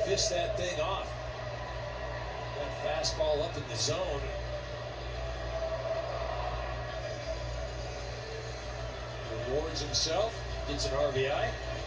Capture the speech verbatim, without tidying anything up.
fish that thing off. That fastball up in the zone. Rewards himself, gets an R B I.